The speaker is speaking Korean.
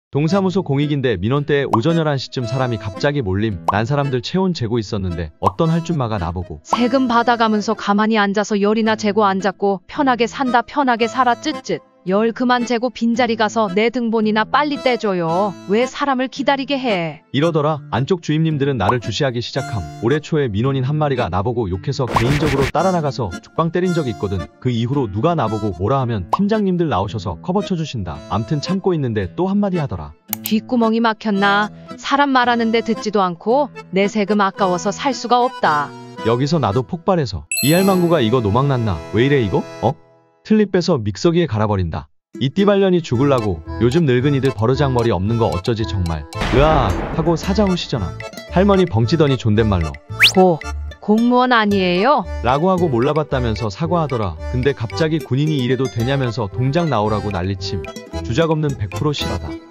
동사무소 공익인데 민원 때 오전 11시쯤 사람이 갑자기 몰림. 난 사람들 체온 재고 있었는데 어떤 할줌마가 나보고 세금 받아가면서 가만히 앉아서 열이나 재고 앉았고 편하게 산다 편하게 살아 쯧쯧. 열 그만 재고 빈자리 가서 내 등본이나 빨리 떼줘요. 왜 사람을 기다리게 해. 이러더라. 안쪽 주임님들은 나를 주시하기 시작함. 올해 초에 민원인 한 마리가 나보고 욕해서 개인적으로 따라 나가서 죽방 때린 적이 있거든. 그 이후로 누가 나보고 뭐라 하면 팀장님들 나오셔서 커버 쳐주신다. 암튼 참고 있는데 또 한마디 하더라. 귓구멍이 막혔나? 사람 말하는데 듣지도 않고 내 세금 아까워서 살 수가 없다. 여기서 나도 폭발해서 이 할망구가 이거 노망났나? 왜 이래 이거? 틀립 빼서 믹서기에 갈아버린다. 이 띠발년이 죽을라고. 요즘 늙은이들 버르장머리 없는 거 어쩌지 정말. 으아 하고 사자후 시전함. 할머니 벙찌더니 존댓말로 공무원 아니에요? 라고 하고 몰라봤다면서 사과하더라. 근데 갑자기 군인이 이래도 되냐면서 동장 나오라고 난리침. 주작 없는 100% 실화다.